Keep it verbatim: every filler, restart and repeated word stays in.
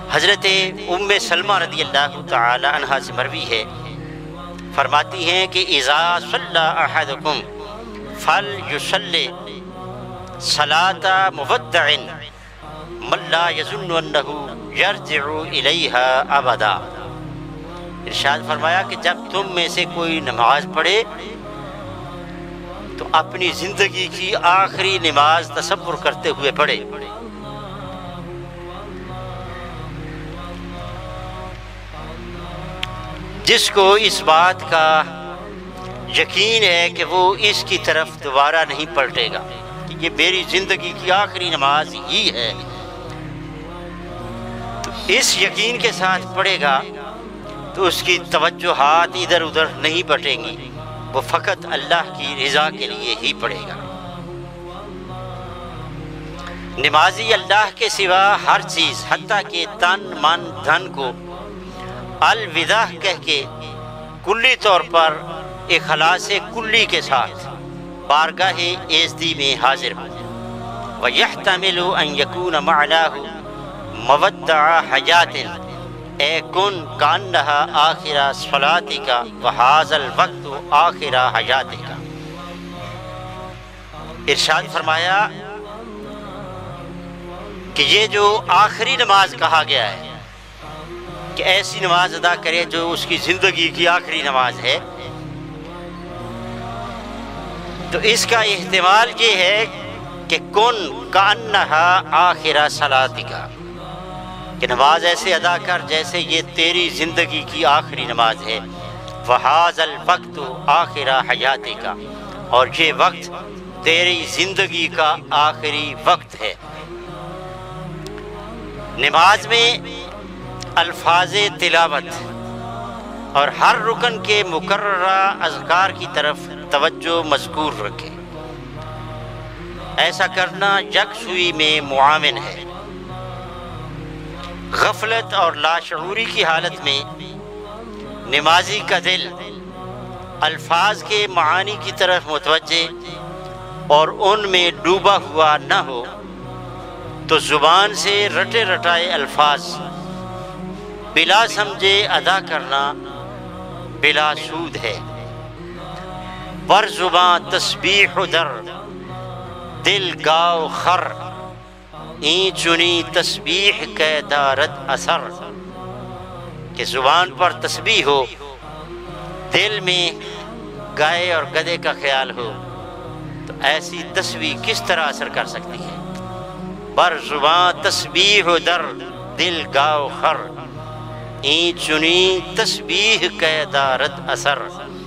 حضرت ام سلمہ رضی اللہ تعالی عنہا سے مروی ہے، فرماتی ہیں کہ اذا صلی احدکم فلیصلی صلاۃ مودع من لا یظن انہ یرجع الیہا ابدا۔ ارشاد فرمایا کہ جب تم میں سے کوئی نماز پڑھے تو اپنی زندگی کی آخری نماز تصور کرتے ہوئے پڑھے۔ جس کو اس بات کا یقین ہے کہ وہ اس کی طرف دوبارہ نہیں پلٹے گا کہ یہ میری زندگی کی آخری نماز ہی ہے، تو اس یقین کے ساتھ پڑھے گا تو اس کی توجہات ادھر ادھر نہیں بٹیں گی، وہ فقط اللہ کی رضا کے لیے ہی پڑھے گا۔ نمازی اللہ کے سوا ہر چیز حتیٰ کہ تن من دھن کو الوداع کہہ کے کلی طور پر اخلاص کلی کے ساتھ بارگاہ ایزدی میں حاضر ہو۔ وَيَحْتَمِلُ أَن يَكُونَ مَعْنَاهُ مَوَدَّعَ حَيَاتٍ اے کن کانہا آخرہ صلاتکا وہذا الوقت آخرہ حیاتکا۔ ارشاد فرمایا کہ یہ جو آخری نماز کہا گیا ہے کہ ایسی نماز ادا کرے جو اس کی زندگی کی آخری نماز ہے، تو اس کا احتمال یہ ہے کہ کن کانہا آخرہ صلاتکا، کہ نماز ایسے ادا کر جیسے یہ تیری زندگی کی آخری نماز ہے۔ وَهَذَا الْوَقْتُ آخِرَ حَيَاتِكَ، اور یہ وقت تیری زندگی کا آخری وقت ہے۔ نماز میں الفاظ تلاوت اور ہر رکن کے مقررہ اذکار کی طرف توجہ مذکور رکھے۔ ایسا کرنا یکسوئی میں معاون ہے۔ غفلت اور لاشعوری کی حالت میں نمازی کا دل الفاظ کے معانی کی طرف متوجہ اور ان میں ڈوبا ہوا نہ ہو تو زبان سے رٹے رٹائے الفاظ بلا سمجھے ادا کرنا بلا سود ہے۔ بر زبان تسبیح در دل گاؤ خر این چنی تسبیح کے دارد اثر، کہ زبان پر تسبیح ہو، دل میں گائے اور گدھے کا خیال ہو، تو ایسی تسبیح کس طرح اثر کر سکتی ہے؟ بر زبان تسبیح در دل گاؤ خر این چنی تسبیح کے دارد اثر۔